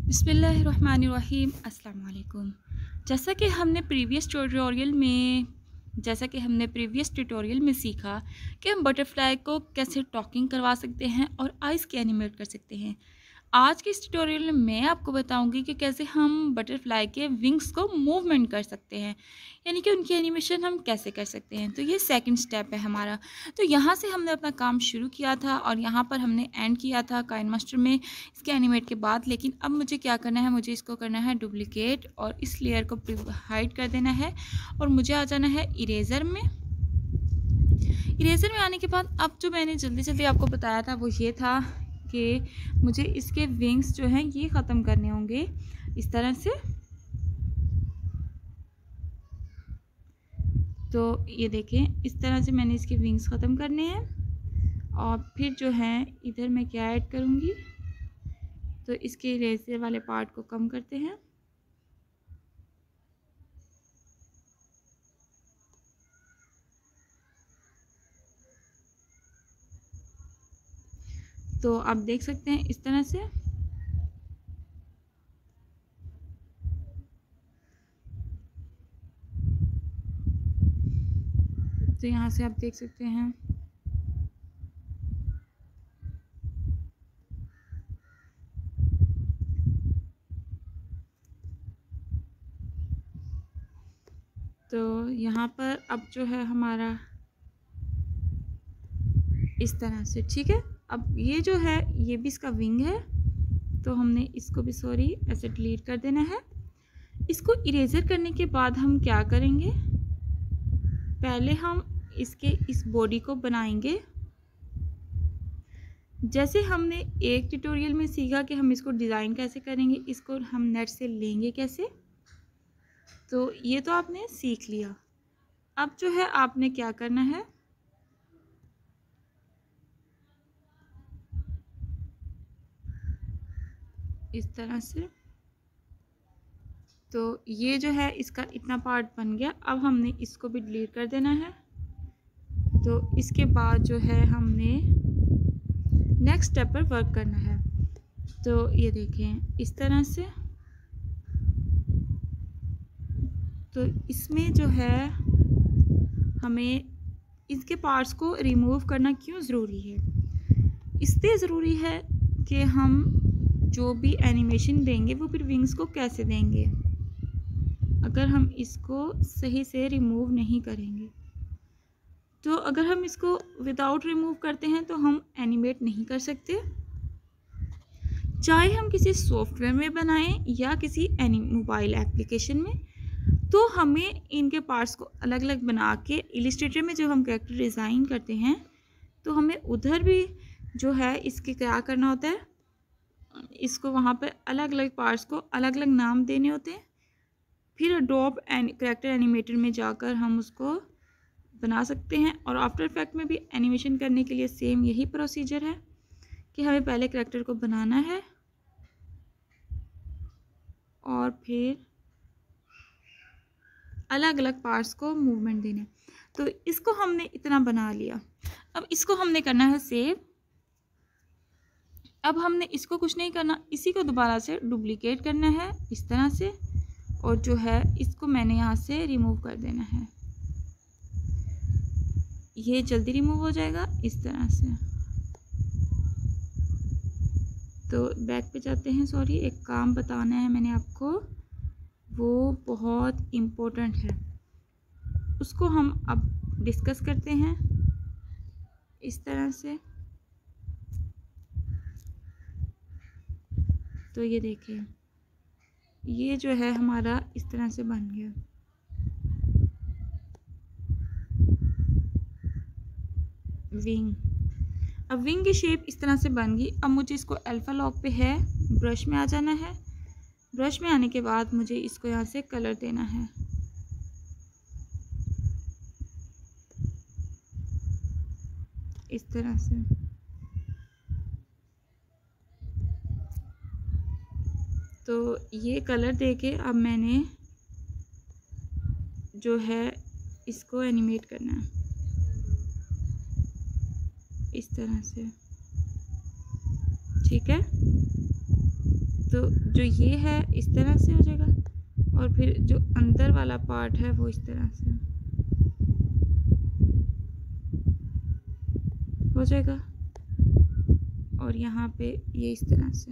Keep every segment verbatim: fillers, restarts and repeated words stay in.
बिस्मिल्लाहिर्रहमानिर्रहीम अस्सलाम वालेकुम। जैसा कि हमने प्रीवियस ट्यूटोरियल में जैसा कि हमने प्रीवियस ट्यूटोरियल में सीखा कि हम बटरफ्लाई को कैसे टॉकिंग करवा सकते हैं और आइज़ के एनिमेट कर सकते हैं। आज के इस ट्यूटोरियल में मैं आपको बताऊंगी कि कैसे हम बटरफ्लाई के विंग्स को मूवमेंट कर सकते हैं, यानी कि उनकी एनिमेशन हम कैसे कर सकते हैं। तो ये सेकंड स्टेप है हमारा। तो यहाँ से हमने अपना काम शुरू किया था और यहाँ पर हमने एंड किया था काइन मास्टर में इसके एनिमेट के बाद। लेकिन अब मुझे क्या करना है, मुझे इसको करना है डुप्लिकेट और इस लेयर को हाइड कर देना है और मुझे आ जाना है इरेज़र में। इरेज़र में आने के बाद अब जो मैंने जल्दी जल्दी आपको बताया था वो ये था कि मुझे इसके विंग्स जो हैं ये ख़त्म करने होंगे इस तरह से। तो ये देखें, इस तरह से मैंने इसके विंग्स ख़त्म करने हैं। और फिर जो है इधर मैं क्या ऐड करूँगी, तो इसके इरेज़र वाले पार्ट को कम करते हैं। तो आप देख सकते हैं इस तरह से। तो यहाँ से आप देख सकते हैं। तो यहाँ पर अब जो है हमारा इस तरह से, ठीक है। अब ये जो है ये भी इसका विंग है, तो हमने इसको भी सॉरी ऐसे डिलीट कर देना है। इसको इरेज़र करने के बाद हम क्या करेंगे, पहले हम इसके इस बॉडी को बनाएंगे। जैसे हमने एक ट्यूटोरियल में सीखा कि हम इसको डिज़ाइन कैसे करेंगे, इसको हम नेट से लेंगे कैसे, तो ये तो आपने सीख लिया। अब जो है आपने क्या करना है, इस तरह से। तो ये जो है इसका इतना पार्ट बन गया। अब हमने इसको भी डिलीट कर देना है। तो इसके बाद जो है हमने नेक्स्ट स्टेप पर वर्क करना है। तो ये देखें इस तरह से। तो इसमें जो है हमें इसके पार्ट्स को रिमूव करना क्यों ज़रूरी है, इसलिए ज़रूरी है कि हम जो भी एनिमेशन देंगे वो फिर विंग्स को कैसे देंगे, अगर हम इसको सही से रिमूव नहीं करेंगे। तो अगर हम इसको विदाउट रिमूव करते हैं तो हम एनिमेट नहीं कर सकते, चाहे हम किसी सॉफ्टवेयर में बनाएं या किसी एनी मोबाइल एप्लीकेशन में। तो हमें इनके पार्ट्स को अलग अलग बना के इलिस्ट्रेटर में जो हम कैरेक्टर डिज़ाइन करते हैं, तो हमें उधर भी जो है इसके क्या करना होता है, इसको वहाँ पर अलग अलग पार्ट्स को अलग अलग नाम देने होते हैं। फिर एडोब कैरेक्टर एनिमेटर में जाकर हम उसको बना सकते हैं। और आफ्टर इफेक्ट में भी एनिमेशन करने के लिए सेम यही प्रोसीजर है कि हमें पहले कैरेक्टर को बनाना है और फिर अलग अलग पार्ट्स को मूवमेंट देना है। तो इसको हमने इतना बना लिया। अब इसको हमने करना है सेव। अब हमने इसको कुछ नहीं करना, इसी को दोबारा से डुप्लीकेट करना है इस तरह से, और जो है इसको मैंने यहाँ से रिमूव कर देना है। ये जल्दी रिमूव हो जाएगा इस तरह से। तो बैक पे जाते हैं। सॉरी, एक काम बताना है मैंने आपको, वो बहुत इम्पोर्टेंट है, उसको हम अब डिस्कस करते हैं इस तरह से। तो ये देखिए, ये जो है हमारा इस तरह से बन गया। विंग, अब विंग की शेप इस तरह से बन गई। अब मुझे इसको अल्फा लॉक पे है, ब्रश में आ जाना है। ब्रश में आने के बाद मुझे इसको यहाँ से कलर देना है। इस तरह से। तो ये कलर देके अब मैंने जो है इसको एनिमेट करना है इस तरह से, ठीक है। तो जो ये है इस तरह से हो जाएगा और फिर जो अंदर वाला पार्ट है वो इस तरह से हो जाएगा और यहाँ पे ये इस तरह से,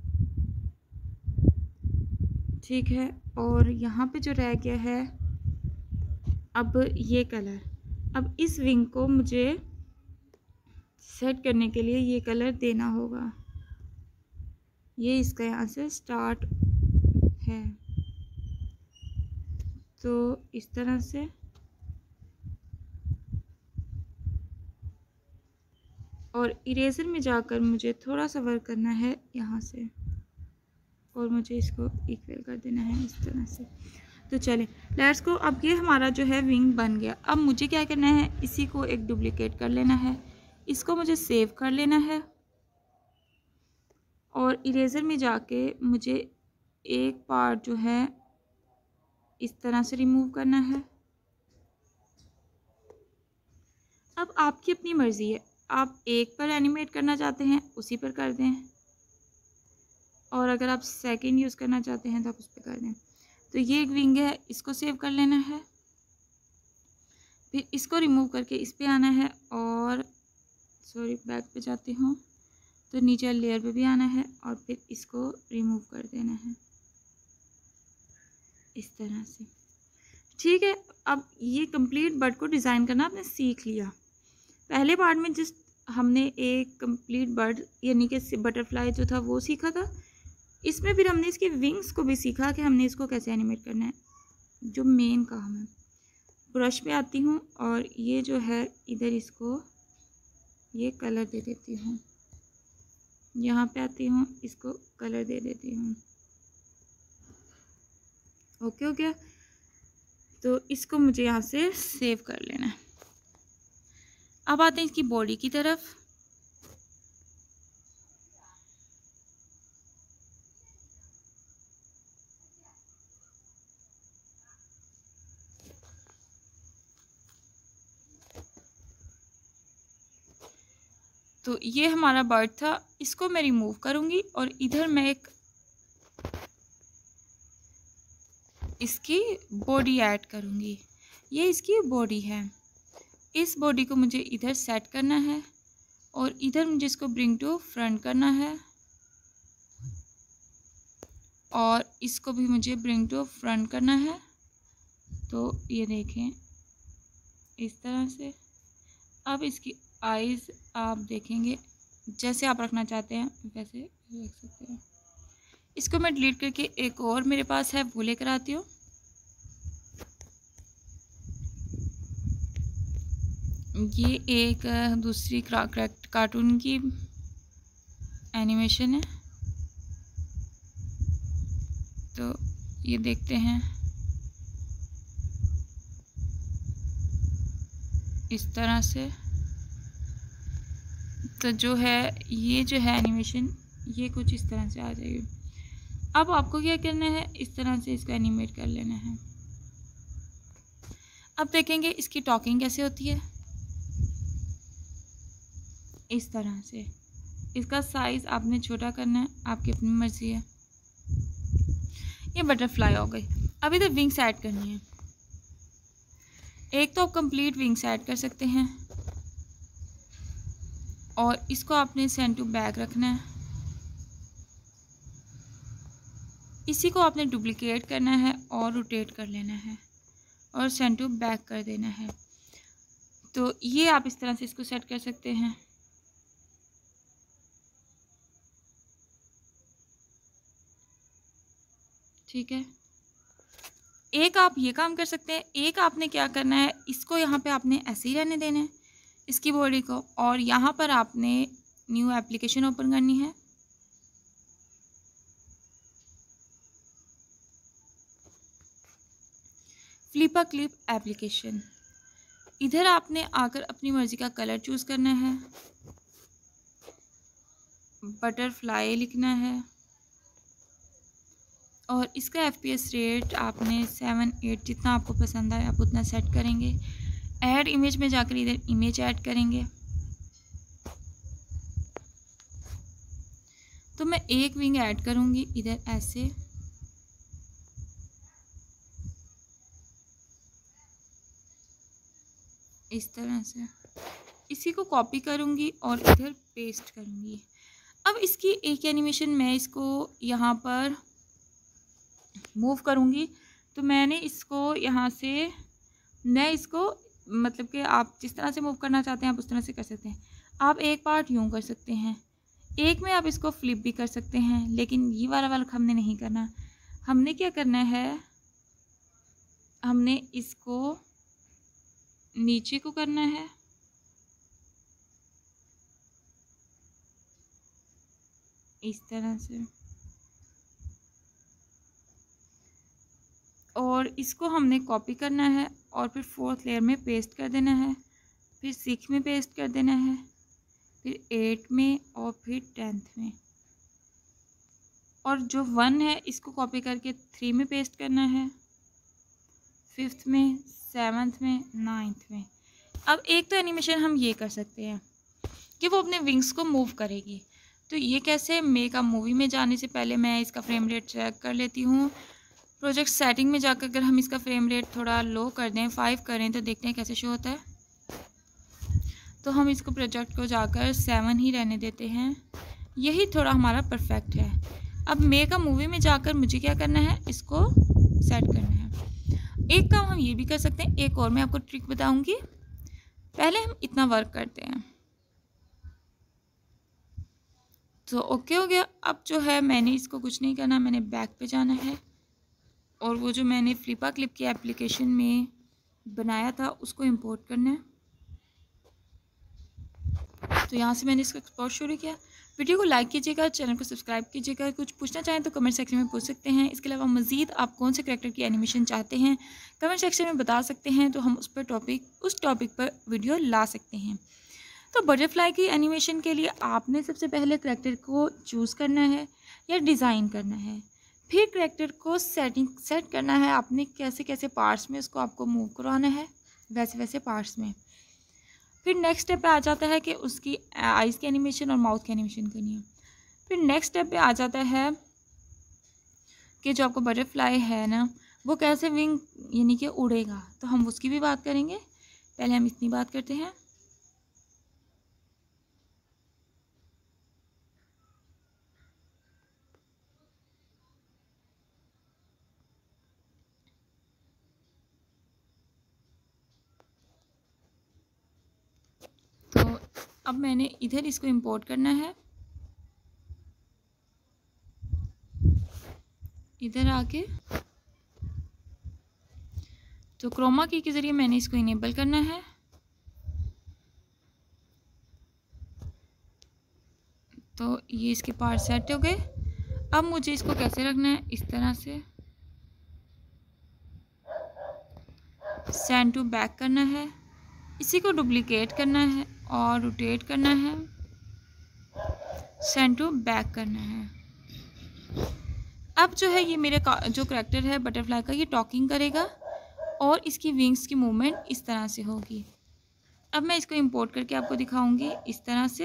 ठीक है। और यहाँ पे जो रह गया है अब ये कलर, अब इस विंग को मुझे सेट करने के लिए ये कलर देना होगा। ये इसका यहाँ से स्टार्ट है, तो इस तरह से और इरेज़र में जाकर मुझे थोड़ा सा वर्क करना है यहाँ से और मुझे इसको इक्वल कर देना है इस तरह से। तो चलें लेट्स को, अब ये हमारा जो है विंग बन गया। अब मुझे क्या करना है, इसी को एक डुप्लिकेट कर लेना है, इसको मुझे सेव कर लेना है और इरेज़र में जाके मुझे एक पार्ट जो है इस तरह से रिमूव करना है। अब आपकी अपनी मर्ज़ी है, आप एक पर एनिमेट करना चाहते हैं उसी पर कर दें और अगर आप सेकंड यूज़ करना चाहते हैं तो आप उस पर कर दें। तो ये एक विंग है, इसको सेव कर लेना है, फिर इसको रिमूव करके इस पे आना है और सॉरी बैक पे जाती हूँ तो नीचे लेयर पे भी आना है और फिर इसको रिमूव कर देना है इस तरह से, ठीक है। अब ये कंप्लीट बर्ड को डिज़ाइन करना आपने सीख लिया। पहले पार्ट में जिस हमने एक कंप्लीट बर्ड यानी कि बटरफ्लाई जो था वो सीखा था, इसमें फिर हमने इसके विंग्स को भी सीखा कि हमने इसको कैसे एनिमेट करना है, जो मेन काम है। ब्रश पे आती हूँ और ये जो है इधर इसको ये कलर दे देती हूँ, यहाँ पे आती हूँ इसको कलर दे देती हूँ, ओके हो गया। तो इसको मुझे यहाँ से सेव कर लेना है। अब आते हैं इसकी बॉडी की तरफ। तो ये हमारा बर्ड था, इसको मैं रिमूव करूँगी और इधर मैं एक इसकी बॉडी ऐड करूँगी। ये इसकी बॉडी है, इस बॉडी को मुझे इधर सेट करना है और इधर मुझे इसको ब्रिंग टू फ्रंट करना है और इसको भी मुझे ब्रिंग टू फ्रंट करना है। तो ये देखें इस तरह से। अब इसकी आइज़ आप देखेंगे जैसे आप रखना चाहते हैं वैसे रख सकते हैं। इसको मैं डिलीट करके एक और मेरे पास है वो लेकर आती हूँ। ये एक दूसरी क्रैक्ट कार्टून की एनिमेशन है, तो ये देखते हैं इस तरह से। तो जो है ये जो है एनिमेशन ये कुछ इस तरह से आ जाएगी। अब आपको क्या करना है, इस तरह से इसको एनिमेट कर लेना है। अब देखेंगे इसकी टॉकिंग कैसे होती है, इस तरह से। इसका साइज़ आपने छोटा करना है, आपकी अपनी मर्ज़ी है। ये बटरफ्लाई हो गई। अब इधर विंग्स ऐड करनी है। एक तो आप कंप्लीट विंग्स ऐड कर सकते हैं और इसको आपने सेंड टू बैक रखना है। इसी को आपने डुप्लिकेट करना है और रोटेट कर लेना है और सेंड टू बैक कर देना है। तो ये आप इस तरह से इसको सेट कर सकते हैं। ठीक है, एक आप ये काम कर सकते हैं। एक आपने क्या करना है, इसको यहाँ पे आपने ऐसे ही रहने देना है इसकी बॉडी को, और यहाँ पर आपने न्यू एप्लीकेशन ओपन करनी है। FlipaClip application. इधर आपने आकर अपनी मर्ज़ी का कलर चूज़ करना है, बटरफ्लाई लिखना है और इसका एफ पी एस रेट आपने सेवन एट जितना आपको पसंद आए आप उतना सेट करेंगे। ऐड इमेज में जाकर इधर इमेज ऐड करेंगे। तो मैं एक विंग ऐड करूँगी इधर ऐसे, इस तरह से। इसी को कॉपी करूँगी और इधर पेस्ट करूँगी। अब इसकी एक एनिमेशन मैं इसको यहाँ पर मूव करूँगी, तो मैंने इसको यहाँ से, मैं इसको मतलब कि आप जिस तरह से मूव करना चाहते हैं आप उस तरह से कर सकते हैं। आप एक पार्ट यूँ कर सकते हैं, एक में आप इसको फ्लिप भी कर सकते हैं, लेकिन ये वाला वर्क हमने नहीं करना। हमने क्या करना है, हमने इसको नीचे को करना है, इस तरह से, और इसको हमने कॉपी करना है और फिर फोर्थ लेयर में पेस्ट कर देना है, फिर सिक्स में पेस्ट कर देना है, फिर एट में और फिर टेंथ में, और जो वन है इसको कॉपी करके थ्री में पेस्ट करना है, फिफ्थ में, सेवन्थ में, नाइन्थ में। अब एक तो एनिमेशन हम ये कर सकते हैं कि वो अपने विंग्स को मूव करेगी। तो ये कैसे, मेक अ मूवी में जाने से पहले मैं इसका फ्रेम रेट चेक कर लेती हूँ। प्रोजेक्ट सेटिंग में जाकर अगर हम इसका फ्रेम रेट थोड़ा लो कर दें, फाइव करें, तो देखते हैं कैसे शो होता है। तो हम इसको प्रोजेक्ट को जाकर सेवन ही रहने देते हैं, यही थोड़ा हमारा परफेक्ट है। अब मेक अ मूवी में जाकर मुझे क्या करना है, इसको सेट करना है। एक काम हम ये भी कर सकते हैं, एक और मैं आपको ट्रिक बताऊंगी। पहले हम इतना वर्क करते हैं, तो ओके हो गया। अब जो है मैंने इसको कुछ नहीं करना, मैंने बैक पे जाना है और वो जो मैंने फ्लिपा क्लिप की एप्लीकेशन में बनाया था उसको इंपोर्ट करना है। तो यहाँ से मैंने इसको एक्सपोर्ट शुरू किया। वीडियो को लाइक कीजिएगा, चैनल को सब्सक्राइब कीजिएगा। कुछ पूछना चाहें तो कमेंट सेक्शन में पूछ सकते हैं। इसके अलावा मज़ीद आप कौन से कैरेक्टर की एनिमेशन चाहते हैं कमेंट सेक्शन में बता सकते हैं, तो हम उस पर टॉपिक उस टॉपिक पर वीडियो ला सकते हैं। तो बटरफ्लाई की एनिमेशन के लिए आपने सबसे पहले कैरेक्टर को चूज़ करना है या डिज़ाइन करना है, फिर कैरेक्टर को सेटिंग सेट करना है, आपने कैसे कैसे पार्ट्स में उसको आपको मूव करवाना है, वैसे वैसे पार्ट्स में। फिर नेक्स्ट स्टेप पे आ जाता है कि उसकी आइज़ की एनिमेशन और माउथ की एनिमेशन करनी है। फिर नेक्स्ट स्टेप पे आ जाता है कि जो आपको बटरफ्लाई है ना, वो कैसे विंग यानी कि उड़ेगा, तो हम उसकी भी बात करेंगे। पहले हम इतनी बात करते हैं। तो अब मैंने इधर इसको इंपोर्ट करना है, इधर आके तो क्रोमा की के ज़रिए मैंने इसको इनेबल करना है। तो ये इसके पार्ट सेट हो गए। अब मुझे इसको कैसे रखना है, इस तरह से सेंड टू बैक करना है, इसी को डुप्लिकेट करना है और रोटेट करना है, सेंड टू बैक करना है। अब जो है ये मेरे जो कैरेक्टर है बटरफ्लाई का, ये टॉकिंग करेगा और इसकी विंग्स की मूवमेंट इस तरह से होगी। अब मैं इसको इंपोर्ट करके आपको दिखाऊंगी इस तरह से।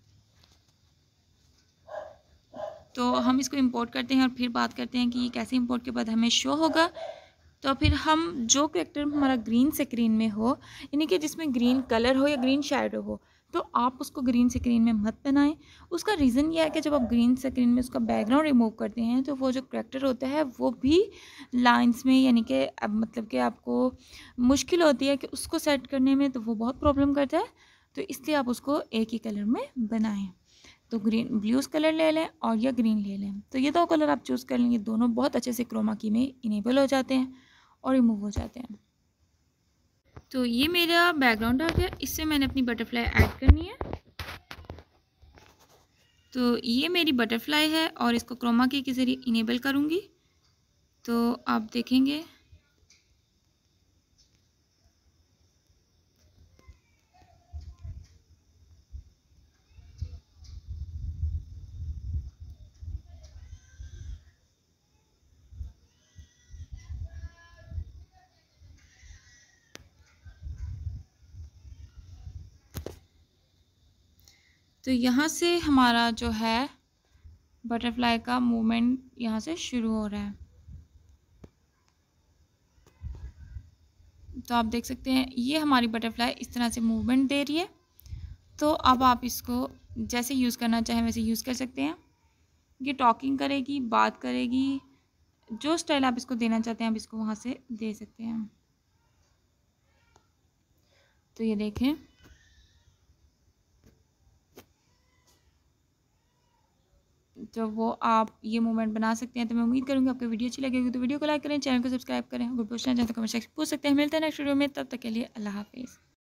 तो हम इसको इंपोर्ट करते हैं और फिर बात करते हैं कि ये कैसे इंपोर्ट के बाद हमें शो होगा। तो फिर हम जो कैरेक्टर हमारा ग्रीन स्क्रीन में हो, यानी कि जिसमें ग्रीन कलर हो या ग्रीन शेडो हो, तो आप उसको ग्रीन स्क्रीन में मत बनाएं। उसका रीज़न ये है कि जब आप ग्रीन स्क्रीन में उसका बैकग्राउंड रिमूव करते हैं तो वो जो कैरेक्टर होता है वो भी लाइंस में, यानी कि अब मतलब कि आपको मुश्किल होती है कि उसको सेट करने में, तो वो बहुत प्रॉब्लम करता है। तो इसलिए आप उसको एक ही कलर में बनाएं। तो ग्रीन ब्लूज़ कलर ले लें और या ग्रीन ले लें। तो ये दो कलर आप चूज़ कर लेंगे, दोनों बहुत अच्छे से क्रोमा की में इनेबल हो जाते हैं और रिमूव हो जाते हैं। तो ये मेरा बैकग्राउंड आ गया, इससे मैंने अपनी बटरफ्लाई ऐड करनी है। तो ये मेरी बटरफ्लाई है और इसको क्रोमा की के ज़रिए इनेबल करूँगी, तो आप देखेंगे तो यहाँ से हमारा जो है बटरफ्लाई का मूवमेंट यहाँ से शुरू हो रहा है। तो आप देख सकते हैं ये हमारी बटरफ्लाई इस तरह से मूवमेंट दे रही है। तो अब आप इसको जैसे यूज़ करना चाहें वैसे यूज़ कर सकते हैं। ये टॉकिंग करेगी, बात करेगी, जो स्टाइल आप इसको देना चाहते हैं आप इसको वहाँ से दे सकते हैं। तो ये देखें, तो वो आप ये मूवमेंट बना सकते हैं। तो मैं उम्मीद करूँगी आपको वीडियो अच्छी लगेगी। तो वीडियो को लाइक करें, चैनल को सब्सक्राइब करें। अगर पूछना चाहें तो कमेंट सेक्शन पूछ सकते हैं। मिलते हैं नेक्स्ट वीडियो में, तब तक के लिए अल्लाह हाफिज़।